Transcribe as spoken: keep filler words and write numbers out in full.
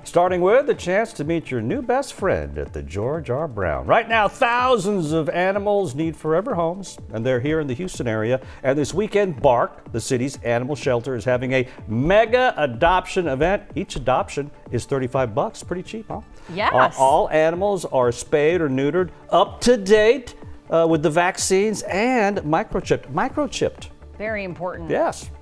Starting with the chance to meet your new best friend at the George R. Brown. Right now, thousands of animals need forever homes, and they're here in the Houston area. And this weekend, Bark, the city's animal shelter, is having a mega adoption event. Each adoption is thirty-five bucks. Pretty cheap, huh? Yes. Uh, all animals are spayed or neutered, up to date uh, with the vaccines, and microchipped. Microchipped. Very important. Yes.